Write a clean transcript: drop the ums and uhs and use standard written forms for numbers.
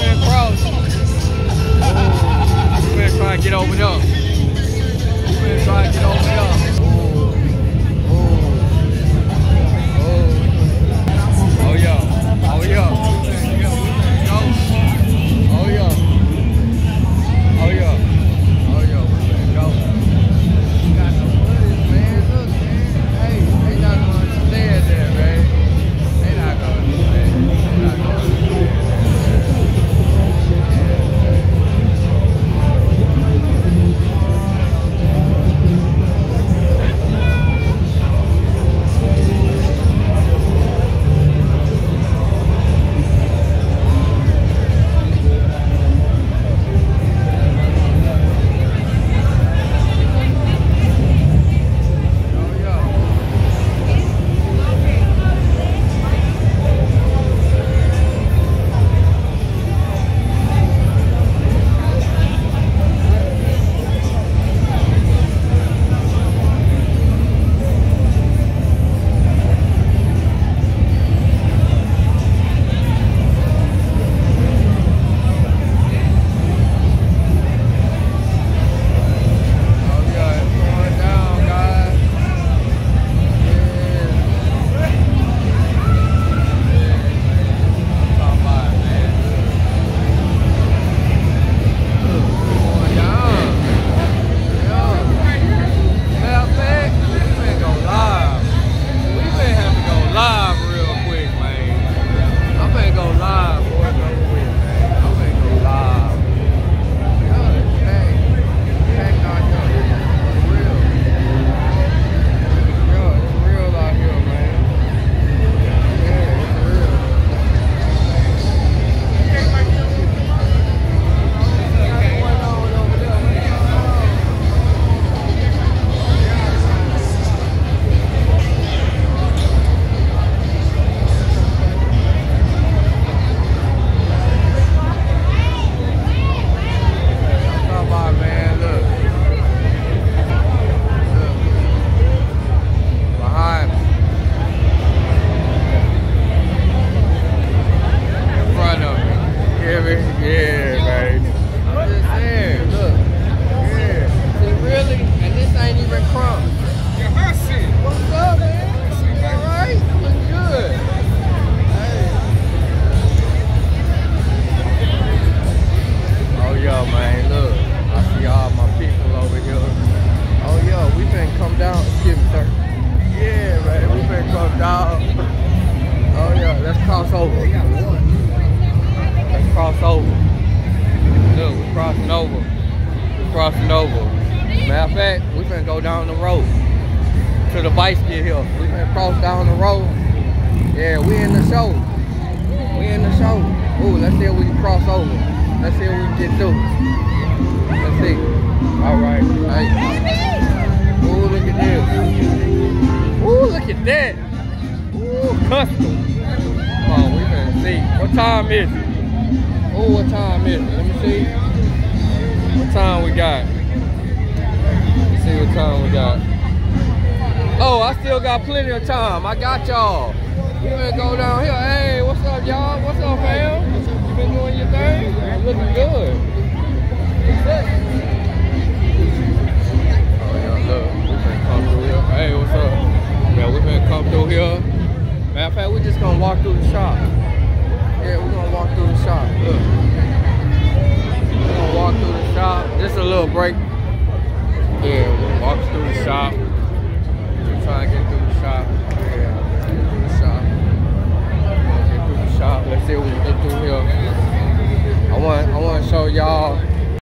finna cross. We finna try to get over there. We finna try to get over there. Oh yeah. Oh yeah. Oh yeah. Oh yeah. Oh yeah. We go. We got some footage, man. Look, man. Hey, they not gonna understand that, man. They not gonna understand. They not gonna understand. Crossing over. Matter of fact, we finna go down the road to the bicycle hill. We finna cross down the road. Yeah, we in the show. We in the show. Ooh, let's see if we can cross over. Let's see if we can get through. Let's see. All right. Hey. Ooh, look at this. Ooh, look at that. Ooh, custom. Come on, we finna see. What time is it? Ooh, what time is it? Let me see. What time we got? Let's see what time we got. Oh, I still got plenty of time. I got y'all. We gonna go down here. Hey, what's up, y'all? What's up, fam? You been doing your thing? I'm looking good. Oh, yeah, look. We finna come through here. Hey, what's up? Yeah, we finna come through here. Matter of fact, we just gonna walk through the shop. Yeah, we're gonna walk through the shop. Look. We're gonna walk through the shop. Just a little break. Yeah, we'll walk through the shop. We're trying to get through the shop. Yeah, let's get through the shop. We'll get through the shop. Let's see what we can get through here. I want to show y'all